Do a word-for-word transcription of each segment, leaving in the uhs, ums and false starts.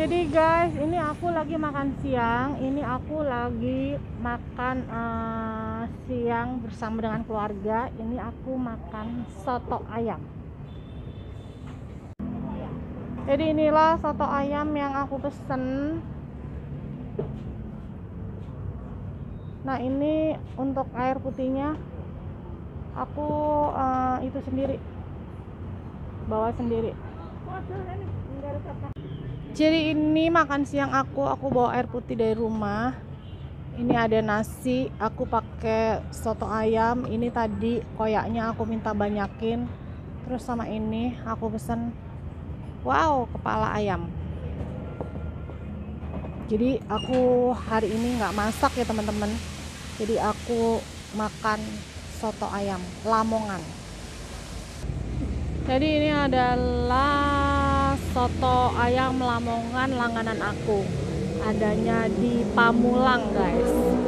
Jadi guys, ini aku lagi makan siang. Ini aku lagi makan uh, siang bersama dengan keluarga. Ini aku makan soto ayam. Jadi inilah soto ayam yang aku pesen. Nah, ini untuk air putihnya aku uh, itu sendiri, bawa sendiri. Jadi ini makan siang aku, aku bawa air putih dari rumah. Ini ada nasi, aku pakai soto ayam. Ini tadi koyaknya aku minta banyakin. Terus sama ini aku pesen, wow, kepala ayam. Jadi aku hari ini nggak masak ya teman-teman. Jadi aku makan soto ayam Lamongan. Jadi ini adalah soto ayam Lamongan langganan aku. Adanya di Pamulang, guys.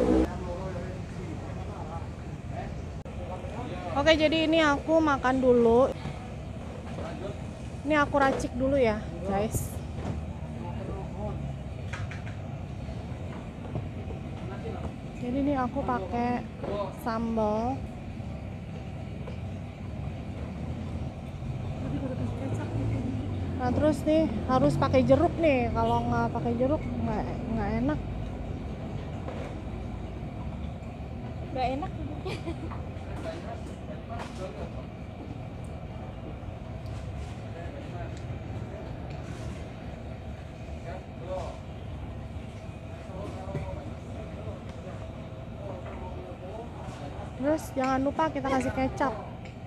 Oke, jadi ini aku makan dulu. Ini aku racik dulu ya, guys. Jadi ini aku pakai sambal. Nah, terus nih harus pakai jeruk nih. Kalau nggak pakai jeruk nggak nggak enak. Nggak enak. Terus jangan lupa kita kasih kecap.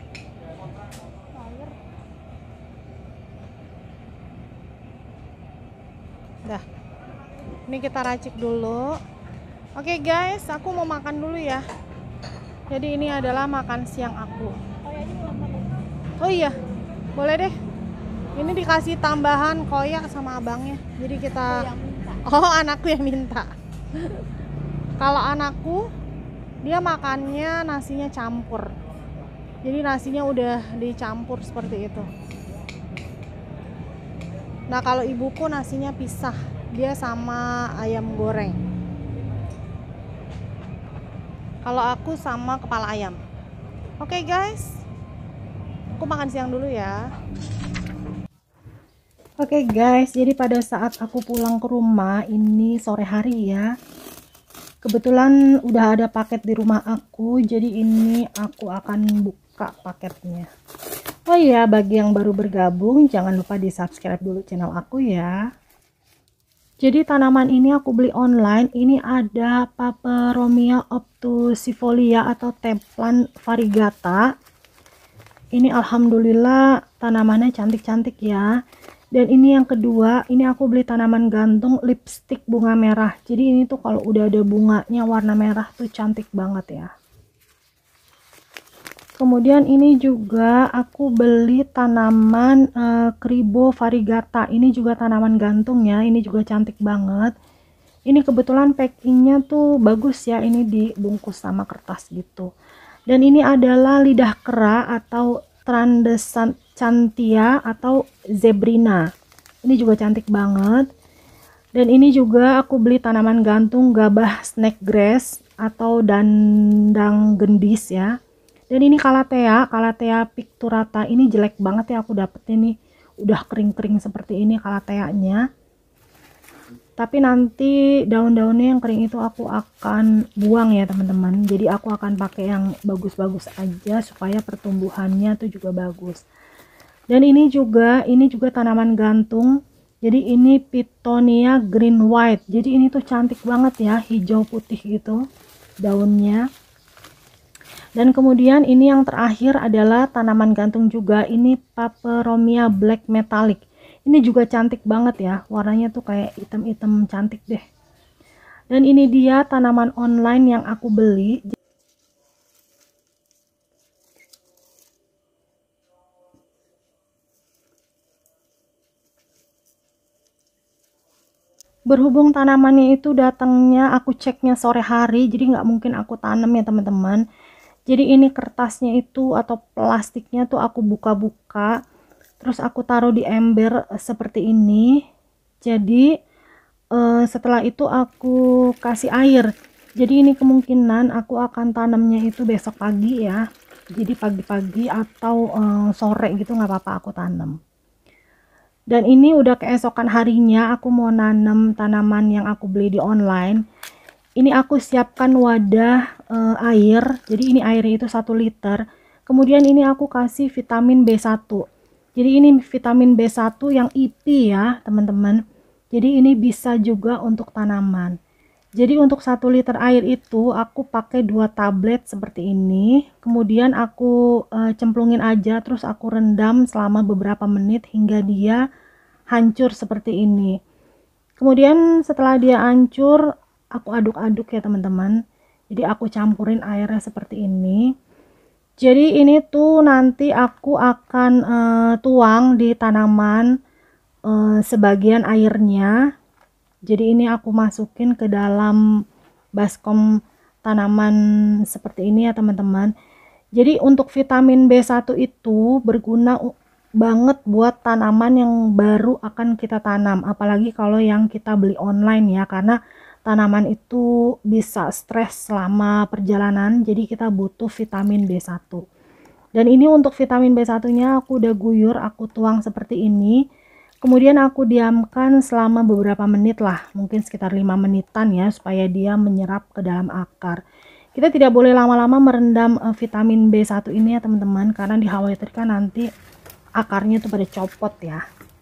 Dah, ini kita racik dulu. Oke guys, aku mau makan dulu ya. Jadi ini adalah makan siang aku. Oh iya, boleh deh. Ini dikasih tambahan koyak sama abangnya. Jadi kita, oh anakku yang minta. Kalau anakku, dia makannya nasinya campur. Jadi nasinya udah dicampur seperti itu. Nah, kalau ibuku nasinya pisah, dia sama ayam goreng. Kalau aku sama kepala ayam. Oke guys, aku makan siang dulu ya. Oke guys, jadi pada saat aku pulang ke rumah, ini sore hari ya. Kebetulan udah ada paket di rumah aku, jadi ini aku akan buka paketnya. Oh iya, bagi yang baru bergabung, jangan lupa di subscribe dulu channel aku ya. Jadi tanaman ini aku beli online. Ini ada Peperomia obtusifolia atau templan variegata. Ini alhamdulillah tanamannya cantik-cantik ya. Dan ini yang kedua, ini aku beli tanaman gantung lipstick bunga merah. Jadi ini tuh kalau udah ada bunganya warna merah tuh cantik banget ya. Kemudian ini juga aku beli tanaman uh, Kribo variegata. Ini juga tanaman gantung ya. Ini juga cantik banget. Ini kebetulan packingnya tuh bagus ya. Ini dibungkus sama kertas gitu. Dan ini adalah lidah kera atau Transcantia atau Zebrina. Ini juga cantik banget. Dan ini juga aku beli tanaman gantung gabah snakegrass atau dandang gendis ya. Dan ini Calathea, Calathea picturata. Ini jelek banget ya aku dapetnya nih. Udah kering-kering seperti ini Calathea-nya. Tapi nanti daun-daunnya yang kering itu aku akan buang ya teman-teman. Jadi aku akan pakai yang bagus-bagus aja supaya pertumbuhannya tuh juga bagus. Dan ini juga, ini juga tanaman gantung. Jadi ini Pittonia green white. Jadi ini tuh cantik banget ya, hijau putih gitu daunnya. Dan kemudian ini yang terakhir adalah tanaman gantung juga. Ini Peperomia black metallic. Ini juga cantik banget ya. Warnanya tuh kayak hitam-hitam cantik deh. Dan ini dia tanaman online yang aku beli. Berhubung tanamannya itu datangnya aku ceknya sore hari. Jadi nggak mungkin aku tanam ya teman-teman. Jadi ini kertasnya itu atau plastiknya tuh aku buka-buka. Terus aku taruh di ember seperti ini. Jadi eh, setelah itu aku kasih air. Jadi ini kemungkinan aku akan tanamnya itu besok pagi ya. Jadi pagi-pagi atau eh, sore gitu nggak apa-apa aku tanam. Dan ini udah keesokan harinya aku mau nanam tanaman yang aku beli di online. Ini aku siapkan wadah eh, air. Jadi ini airnya itu satu liter. Kemudian ini aku kasih vitamin B satu. Jadi ini vitamin B satu yang I P ya teman-teman. Jadi ini bisa juga untuk tanaman. Jadi untuk satu liter air itu aku pakai dua tablet seperti ini. Kemudian aku uh, cemplungin aja, terus aku rendam selama beberapa menit hingga dia hancur seperti ini. Kemudian setelah dia hancur, aku aduk-aduk ya teman-teman. Jadi aku campurin airnya seperti ini. Jadi ini tuh nanti aku akan uh, tuang di tanaman uh, sebagian airnya. Jadi ini aku masukin ke dalam baskom tanaman seperti ini ya teman-teman. Jadi untuk vitamin B satu itu berguna banget buat tanaman yang baru akan kita tanam. Apalagi kalau yang kita beli online ya, karena tanaman itu bisa stres selama perjalanan. Jadi kita butuh vitamin B satu. Dan ini untuk vitamin B satu-nya aku udah guyur, aku tuang seperti ini. Kemudian aku diamkan selama beberapa menit lah, mungkin sekitar lima menitan ya, supaya dia menyerap ke dalam akar. Kita tidak boleh lama-lama merendam uh, vitamin B satu ini ya teman-teman, karena dikhawatirkan nanti akarnya tuh pada copot ya.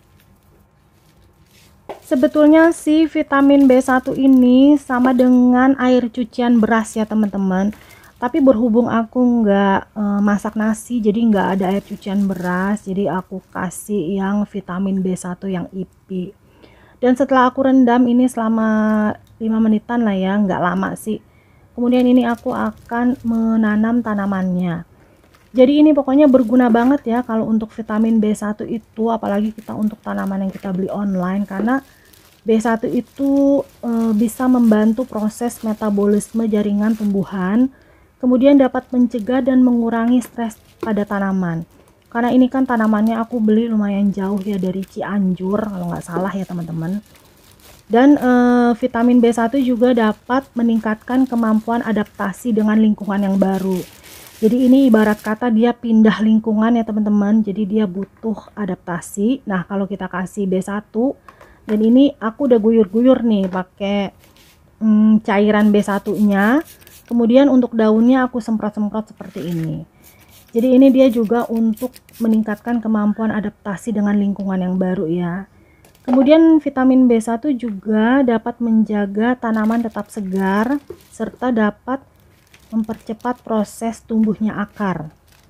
Sebetulnya si vitamin B satu ini sama dengan air cucian beras ya teman-teman. Tapi berhubung aku nggak e, masak nasi, jadi nggak ada air cucian beras, jadi aku kasih yang vitamin B satu yang I P. Dan setelah aku rendam ini selama lima menitan lah ya, nggak lama sih. Kemudian ini aku akan menanam tanamannya. Jadi ini pokoknya berguna banget ya kalau untuk vitamin B satu itu, apalagi kita untuk tanaman yang kita beli online, karena B satu itu e, bisa membantu proses metabolisme jaringan tumbuhan. Kemudian dapat mencegah dan mengurangi stres pada tanaman. Karena ini kan tanamannya aku beli lumayan jauh ya dari Cianjur kalau nggak salah ya teman-teman. Dan e, vitamin B satu juga dapat meningkatkan kemampuan adaptasi dengan lingkungan yang baru. Jadi ini ibarat kata dia pindah lingkungan ya teman-teman. Jadi dia butuh adaptasi. Nah kalau kita kasih B satu, dan ini aku udah guyur-guyur nih pakai hmm, cairan B satu-nya. Kemudian untuk daunnya aku semprot-semprot seperti ini. Jadi ini dia juga untuk meningkatkan kemampuan adaptasi dengan lingkungan yang baru ya. Kemudian vitamin B satu juga dapat menjaga tanaman tetap segar serta dapat mempercepat proses tumbuhnya akar.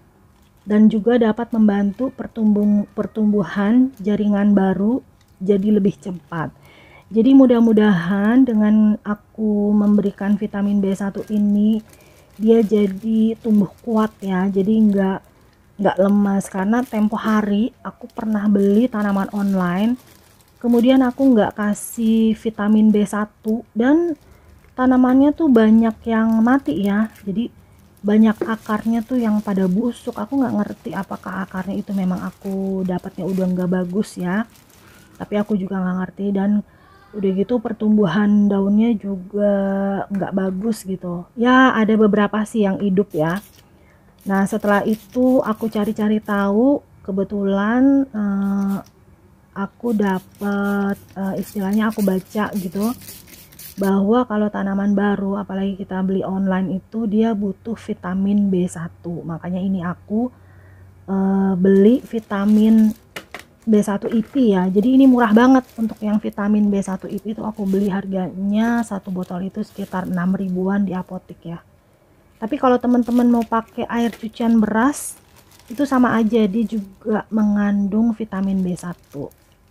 Dan juga dapat membantu pertumbuh, pertumbuhan jaringan baru jadi lebih cepat. Jadi mudah-mudahan dengan aku memberikan vitamin B satu ini dia jadi tumbuh kuat ya. Jadi nggak nggak lemas, karena tempo hari aku pernah beli tanaman online. Kemudian aku nggak kasih vitamin B satu dan tanamannya tuh banyak yang mati ya. Jadi banyak akarnya tuh yang pada busuk. Aku nggak ngerti apakah akarnya itu memang aku dapatnya udah nggak bagus ya. Tapi aku juga nggak ngerti, dan udah gitu pertumbuhan daunnya juga nggak bagus gitu ya. Ada beberapa sih yang hidup ya. Nah setelah itu aku cari-cari tahu, kebetulan eh, aku dapat eh, istilahnya aku baca gitu bahwa kalau tanaman baru apalagi kita beli online itu dia butuh vitamin B satu. Makanya ini aku eh, beli vitamin B satu I P ya. Jadi ini murah banget untuk yang vitamin B satu I P itu. Aku beli harganya satu botol itu sekitar enam ribuan di apotek ya. Tapi kalau teman-teman mau pakai air cucian beras itu sama aja, dia juga mengandung vitamin B satu.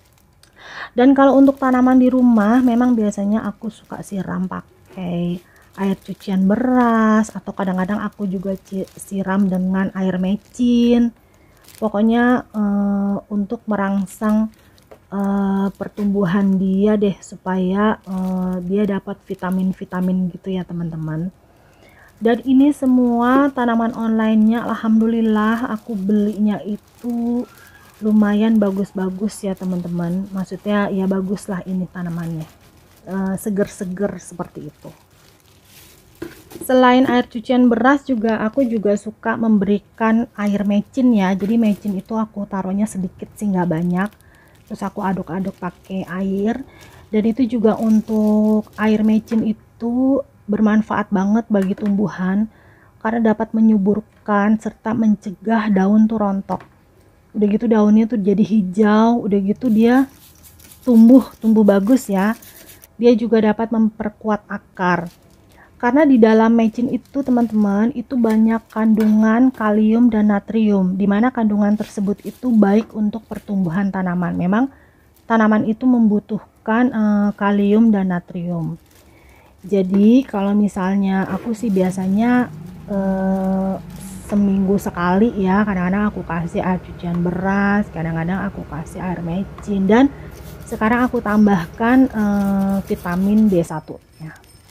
Dan kalau untuk tanaman di rumah memang biasanya aku suka siram pakai air cucian beras, atau kadang-kadang aku juga siram dengan air mecin. Pokoknya uh, untuk merangsang uh, pertumbuhan dia deh, supaya uh, dia dapat vitamin-vitamin gitu ya teman-teman. Dan ini semua tanaman online-nya alhamdulillah aku belinya itu lumayan bagus-bagus ya teman-teman. Maksudnya ya bagus lah ini tanamannya, seger-seger seperti itu. Selain air cucian beras juga aku juga suka memberikan air mecin ya. Jadi mecin itu aku taruhnya sedikit sih, nggak banyak, terus aku aduk-aduk pakai air. Dan itu juga untuk air mecin itu bermanfaat banget bagi tumbuhan karena dapat menyuburkan serta mencegah daun tuh rontok. Udah gitu daunnya tuh jadi hijau, udah gitu dia tumbuh tumbuh bagus ya. Dia juga dapat memperkuat akar. Karena di dalam mecin itu teman-teman itu banyak kandungan kalium dan natrium, dimana kandungan tersebut itu baik untuk pertumbuhan tanaman. Memang tanaman itu membutuhkan uh, kalium dan natrium. Jadi kalau misalnya aku sih biasanya uh, seminggu sekali ya, kadang-kadang aku kasih air cucian beras, kadang-kadang aku kasih air mecin, dan sekarang aku tambahkan uh, vitamin B satu ya.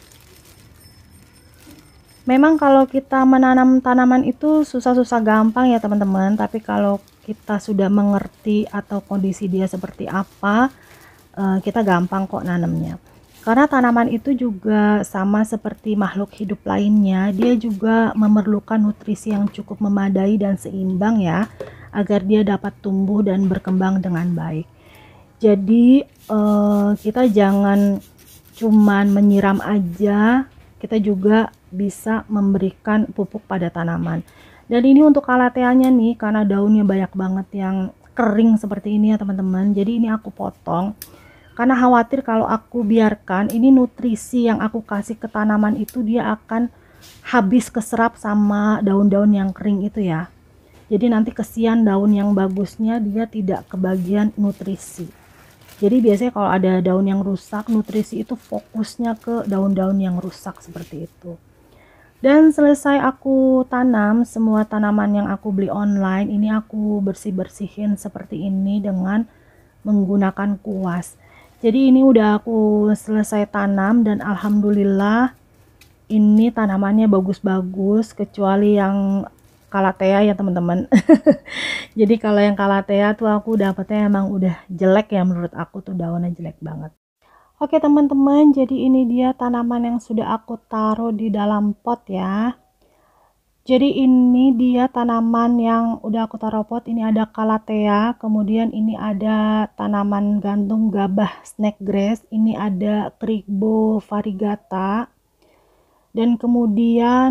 Memang kalau kita menanam tanaman itu susah-susah gampang ya teman-teman, tapi kalau kita sudah mengerti atau kondisi dia seperti apa, kita gampang kok nanamnya. Karena tanaman itu juga sama seperti makhluk hidup lainnya, dia juga memerlukan nutrisi yang cukup memadai dan seimbang ya, agar dia dapat tumbuh dan berkembang dengan baik. Jadi kita jangan cuman menyiram aja, kita juga bisa memberikan pupuk pada tanaman. Dan ini untuk kalateanya nih, karena daunnya banyak banget yang kering seperti ini ya teman-teman, jadi ini aku potong karena khawatir kalau aku biarkan ini nutrisi yang aku kasih ke tanaman itu dia akan habis keserap sama daun-daun yang kering itu ya. Jadi nanti kesian daun yang bagusnya dia tidak kebagian nutrisi. Jadi biasanya kalau ada daun yang rusak, nutrisi itu fokusnya ke daun-daun yang rusak seperti itu. Dan selesai aku tanam semua tanaman yang aku beli online, ini aku bersih-bersihin seperti ini dengan menggunakan kuas. Jadi ini udah aku selesai tanam dan alhamdulillah ini tanamannya bagus-bagus, kecuali yang calathea ya teman-teman. Jadi kalau yang calathea tuh aku dapetnya emang udah jelek ya, menurut aku tuh daunnya jelek banget. Oke teman-teman, jadi ini dia tanaman yang sudah aku taruh di dalam pot ya. Jadi ini dia tanaman yang udah aku taruh pot. Ini ada calathea, kemudian ini ada tanaman gantung gabah snakegrass, ini ada Crigbo variegata, dan kemudian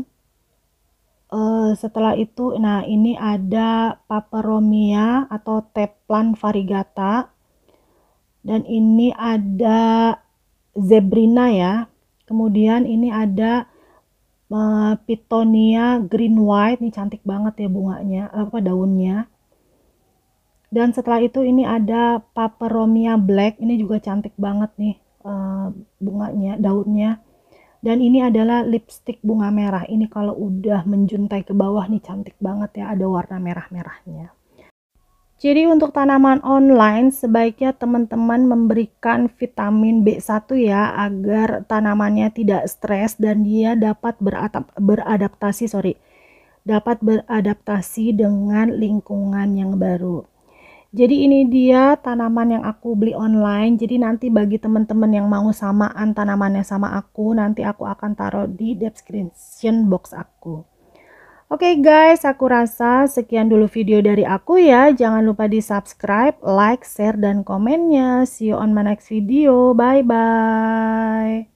uh, setelah itu, nah ini ada Peperomia atau Teplan variegata. Dan ini ada Zebrina ya. Kemudian ini ada uh, Pitonia green white, ini cantik banget ya bunganya, apa daunnya. Dan setelah itu ini ada Peperomia black, ini juga cantik banget nih uh, bunganya, daunnya. Dan ini adalah lipstick bunga merah. Ini kalau udah menjuntai ke bawah nih cantik banget ya, ada warna merah-merahnya. Jadi untuk tanaman online sebaiknya teman-teman memberikan vitamin B satu ya, agar tanamannya tidak stres dan dia dapat beradaptasi sorry dapat beradaptasi dengan lingkungan yang baru. Jadi ini dia tanaman yang aku beli online. Jadi nanti bagi teman-teman yang mau samaan tanamannya sama aku, nanti aku akan taruh di description box aku. Oke okay guys, aku rasa sekian dulu video dari aku ya. Jangan lupa di subscribe, like, share, dan komennya. See you on my next video. Bye-bye.